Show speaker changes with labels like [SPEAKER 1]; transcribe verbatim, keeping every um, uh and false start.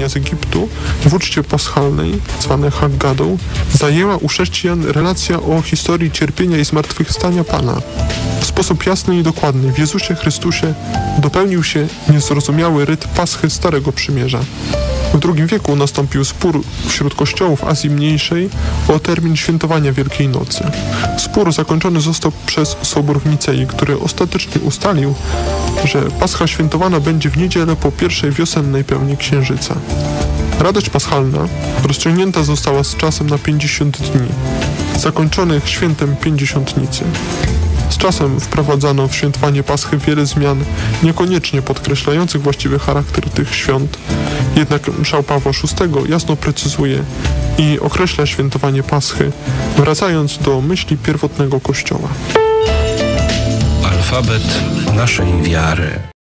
[SPEAKER 1] wychodzenia z Egiptu w uczcie paschalnej, zwanej Haggadą, zajęła u chrześcijan relacja o historii cierpienia i zmartwychwstania Pana. W sposób jasny i dokładny w Jezusie Chrystusie dopełnił się niezrozumiały ryt Paschy Starego Przymierza. W drugim wieku nastąpił spór wśród kościołów Azji Mniejszej o termin świętowania Wielkiej Nocy. Spór zakończony został przez Sobór w Nicei, który ostatecznie ustalił, że Pascha świętowana będzie w niedzielę po pierwszej wiosennej pełni Księżyca. Radość paschalna rozciągnięta została z czasem na pięćdziesiąt dni, zakończonych świętem Pięćdziesiątnicy. Z czasem wprowadzano w świętowanie Paschy wiele zmian, niekoniecznie podkreślających właściwy charakter tych świąt. Jednak mszał Pawła szóstego jasno precyzuje i określa świętowanie Paschy, wracając do myśli pierwotnego Kościoła.
[SPEAKER 2] Alfabet naszej wiary.